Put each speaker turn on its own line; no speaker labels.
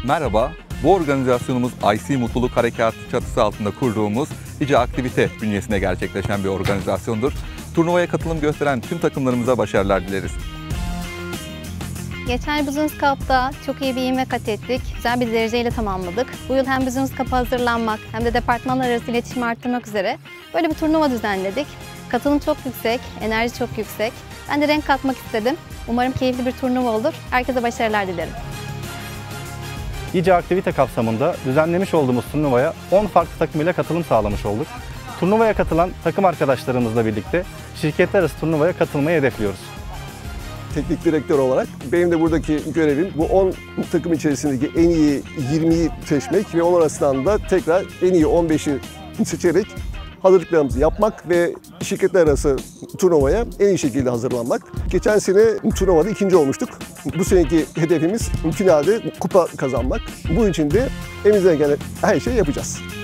Merhaba, bu organizasyonumuz IC Mutluluk Harekatı çatısı altında kurduğumuz İCE Aktivite bünyesinde gerçekleşen bir organizasyondur. Turnuvaya katılım gösteren tüm takımlarımıza başarılar dileriz.
Geçen yıl Business Cup'ta çok iyi bir ivme kat ettik. Güzel bir dereceyle tamamladık. Bu yıl hem Business Cup'a hazırlanmak hem de departmanlar arası iletişimi arttırmak üzere böyle bir turnuva düzenledik. Katılım çok yüksek, enerji çok yüksek. Ben de renk katmak istedim. Umarım keyifli bir turnuva olur. Herkese başarılar dilerim.
İCE Aktivite kapsamında düzenlemiş olduğumuz turnuvaya 10 farklı takım ile katılım sağlamış olduk. Turnuvaya katılan takım arkadaşlarımızla birlikte şirketler arası turnuvaya katılmayı hedefliyoruz.
Teknik direktör olarak benim de buradaki görevim bu 10 takım içerisindeki en iyi 20'yi seçmek ve onlar arasından da tekrar en iyi 15'i seçerek hazırlıklarımızı yapmak ve şirketler arası turnuvaya en iyi şekilde hazırlanmak. Geçen sene turnuvada ikinci olmuştuk. Bu seneki hedefimiz finalde kupa kazanmak. Bunun için de elimizden gelen her şeyi yapacağız.